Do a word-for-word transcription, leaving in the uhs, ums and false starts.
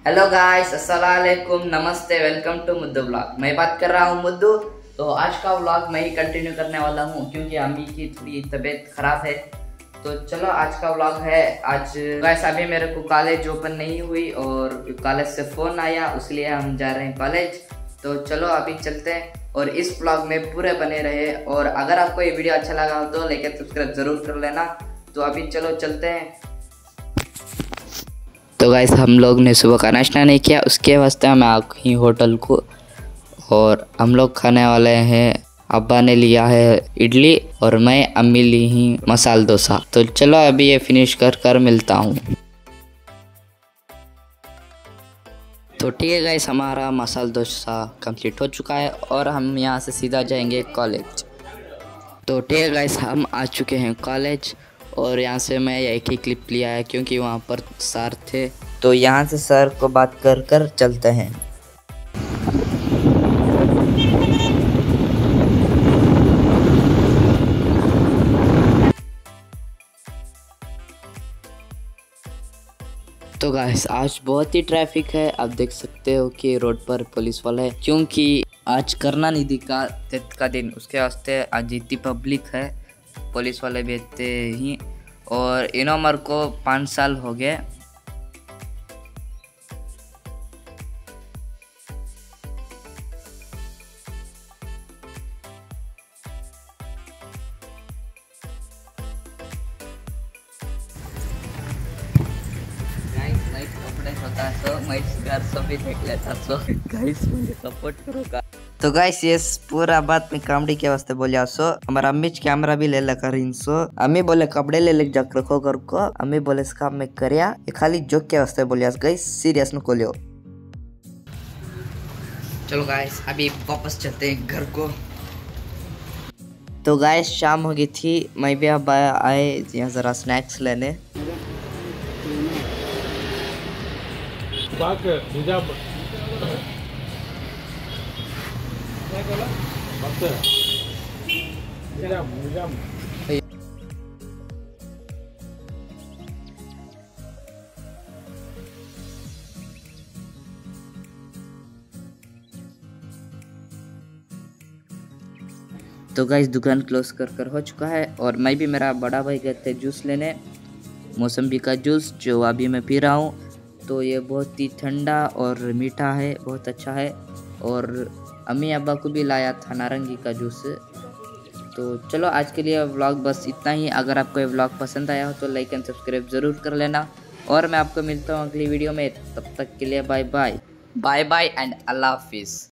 Hello guys, अस्सलाम वालेकुम, नमस्ते, वेलकम टू मुद्दू ब्लॉग। मैं बात कर रहा हूँ मुद्दू। तो आज का व्लॉग मैं ही कंटिन्यू करने वाला हूँ क्योंकि अम्मी की थोड़ी तबीयत खराब है। तो चलो आज का व्लॉग है। आज गाइस अभी मेरे को कॉलेज ओपन नहीं हुई और कॉलेज से फ़ोन आया, इसलिए हम जा रहे हैं कॉलेज। तो चलो अभी चलते हैं और इस व्लॉग में पूरे बने रहे। और अगर आपको ये वीडियो अच्छा लगा हो तो लाइक सब्सक्राइब जरूर कर लेना। तो अभी चलो चलते हैं। तो गाइस हम लोग ने सुबह का नाश्ता नहीं किया, उसके वास्ते हम आ गए होटल को और हम लोग खाने वाले हैं। अब्बा ने लिया है इडली और मैं अम्मी ली ही मसाला डोसा। तो चलो अभी ये फिनिश कर कर मिलता हूँ। तो ठीक है गाइस, हमारा मसाला डोसा कंप्लीट हो चुका है और हम यहाँ से सीधा जाएंगे कॉलेज। तो ठीक है गाइस, हम आ चुके हैं कॉलेज और यहाँ से मैं एक ही क्लिप लिया है क्योंकि वहाँ पर सर थे। तो यहाँ से सर को बात कर कर चलते हैं। तो गाइस आज बहुत ही ट्रैफिक है, आप देख सकते हो कि रोड पर पुलिस वाले है क्योंकि आज करना निधि का तीर्थ का दिन, उसके वास्ते आज इतनी पब्लिक है। पुलिस वाले भी इतने ही। और इन उम्र को पाँच साल हो गए। होता सो मैं घर सो भी देख लेता सो गाइस मुझे सपोर्ट करो का। तो गाइस ये पूरा बात में कॉमेडी के वास्ते बोलिया सो हमारा अम्मी कैमरा भी ले लेकर इनसो। अम्मी बोले कपड़े ले ले जाकर रखो घर को। अम्मी बोले इसका मैं करिया, ये खाली जोक के वास्ते बोलिया गाइस, सीरियस में कोलियो। चलो गाइस अभी वापस चलते हैं घर को। तो गाइस शाम हो गई थी, मैं भी अब आए यहाँ जरा स्नैक्स लेने। तो गाइस दुकान क्लोज कर कर हो चुका है और मैं भी मेरा बड़ा भाई गए थे जूस लेने, मौसम्बी का जूस जो अभी मैं पी रहा हूँ। तो ये बहुत ही ठंडा और मीठा है, बहुत अच्छा है। और अम्मी अब्बा को भी लाया था नारंगी का जूस। तो चलो आज के लिए व्लॉग बस इतना ही। अगर आपको ये व्लॉग पसंद आया हो तो लाइक एंड सब्सक्राइब ज़रूर कर लेना और मैं आपको मिलता हूँ अगली वीडियो में। तब तक के लिए bye bye bye bye and अल्लाह हाफिज़।